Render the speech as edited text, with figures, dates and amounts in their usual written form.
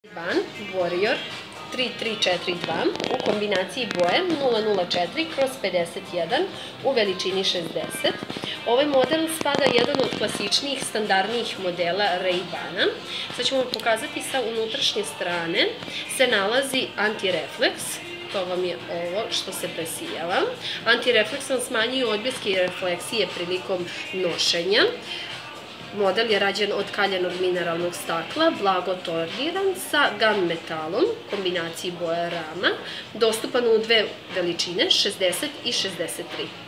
Ray-Ban Warrior 3342 u kombinaciji boje 004/51 u veličini 60. Ovaj model spada jedan od klasičnijih standardnijih modela Ray-Bana. Sad ćemo vam pokazati sa unutrašnje strane se nalazi antirefleks. To vam je ovo što se presijava. Antirefleks vam smanjuje odbljeske i refleksije prilikom nošenja. Model je rađen od kaljenog mineralnog stakla, blago torniran sa gun metalom, kombinaciji boja rama, dostupan u dve veličine, 60 i 63.